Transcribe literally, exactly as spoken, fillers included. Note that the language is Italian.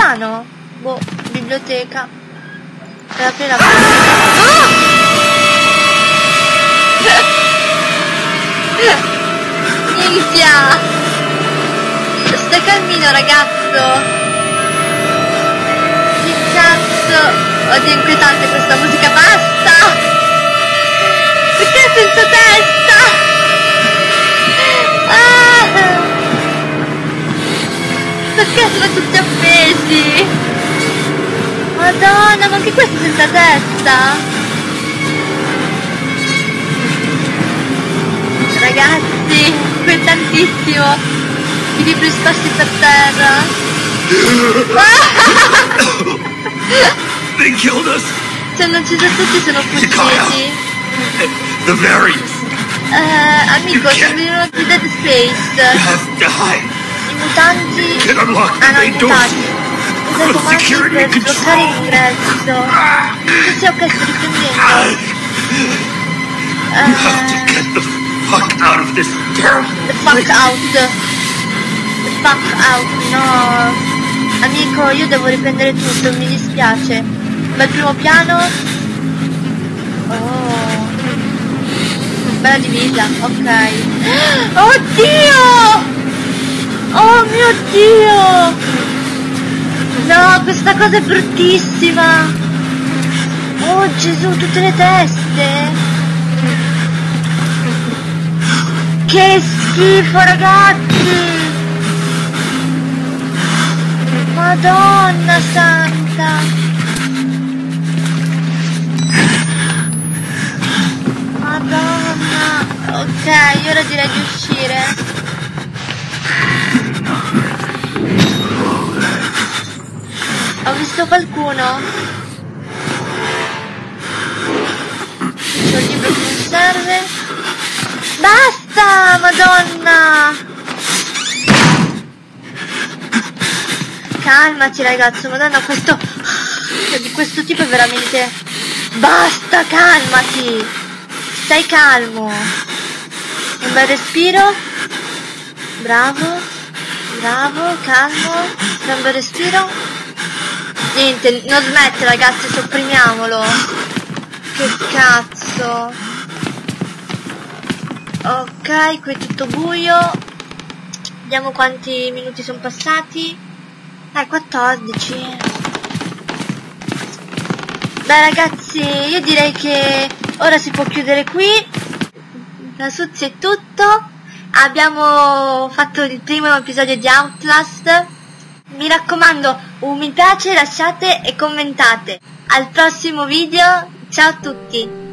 piano? Boh, biblioteca. Per aprire la porta. Oh! Minchia! Stai calmino, ragazzo! Che cazzo! Oddio, è inquietante questa musica, basta! Perché è senza testa? Ah! Perché sono tutti appesi? Madonna, ma anche questo è senza testa? Ragazzi, inquietantissimo! I libri sparsi per terra! They killed us. Ci hanno ucciso tutti, sono fuggiti. The variants. Eh, amico, sembrano di Dead Space. Have to hide. I mutanti... Can unlock Ah no, the i main doors. mutanti. Usa i comandi per bloccare l'ingresso. Sì, sì, ok, sto riprendendo. You have to get the fuck out of this terrible The fuck out. The fuck out, no. Amico, io devo riprendere tutto, mi dispiace. Bel primo piano. Oh. Bella divisa, ok. Oddio! Oh mio Dio! No, questa cosa è bruttissima! Oh Gesù, tutte le teste! Che schifo, ragazzi! Madonna santa! Madonna! Ok, ora direi di uscire. Ho visto qualcuno? C'ho il libro che non serve. Basta, madonna! Calmati ragazzo, madonna, questo... di questo tipo è veramente... Basta, calmati! Stai calmo! Un bel respiro. Bravo. Bravo, calmo. Un bel respiro. Niente, non smette ragazzi, sopprimiamolo. Che cazzo. Ok, qui è tutto buio. Vediamo quanti minuti sono passati. Dai, quattordici. Beh ragazzi, io direi che ora si può chiudere qui. Da Suzzi è tutto. Abbiamo fatto il primo episodio di Outlast. Mi raccomando, un mi piace, lasciate e commentate. Al prossimo video, ciao a tutti.